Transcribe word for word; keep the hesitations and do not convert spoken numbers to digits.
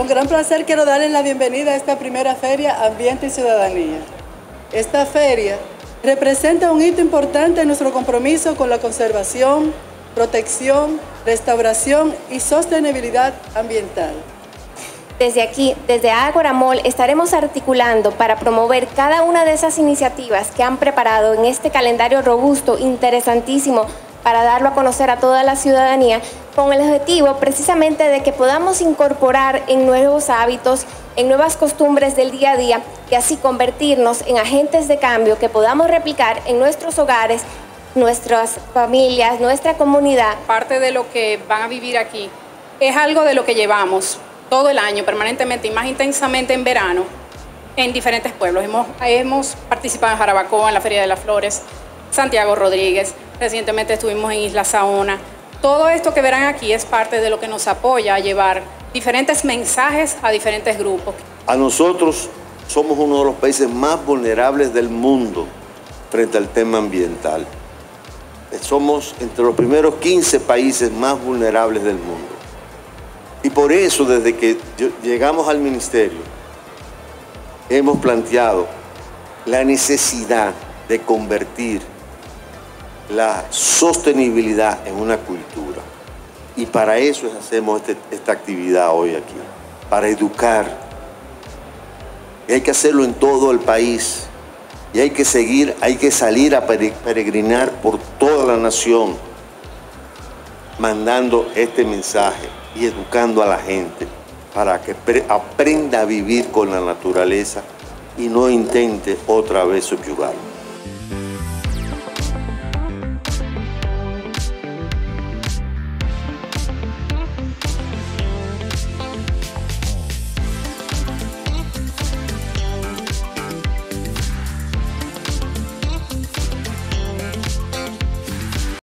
Con gran placer quiero darles la bienvenida a esta primera feria Ambiente y Ciudadanía. Esta feria representa un hito importante en nuestro compromiso con la conservación, protección, restauración y sostenibilidad ambiental. Desde aquí, desde Ágora Mall, estaremos articulando para promover cada una de esas iniciativas que han preparado en este calendario robusto, interesantísimo, para darlo a conocer a toda la ciudadanía, con el objetivo precisamente de que podamos incorporar en nuevos hábitos, en nuevas costumbres del día a día, y así convertirnos en agentes de cambio que podamos replicar en nuestros hogares, nuestras familias, nuestra comunidad. Parte de lo que van a vivir aquí es algo de lo que llevamos todo el año, permanentemente y más intensamente en verano, en diferentes pueblos. Hemos, hemos participado en Jarabacoa, en la Feria de las Flores, Santiago Rodríguez, recientemente estuvimos en Isla Saona. Todo esto que verán aquí es parte de lo que nos apoya a llevar diferentes mensajes a diferentes grupos. A nosotros somos uno de los países más vulnerables del mundo frente al tema ambiental. Somos entre los primeros quince países más vulnerables del mundo. Y por eso, desde que llegamos al ministerio, hemos planteado la necesidad de convertir la sostenibilidad en una cultura. Y para eso hacemos este, esta actividad hoy aquí, para educar. Y hay que hacerlo en todo el país. Y hay que seguir, hay que salir a peregrinar por toda la nación, mandando este mensaje y educando a la gente para que aprenda a vivir con la naturaleza y no intente otra vez subyugarla.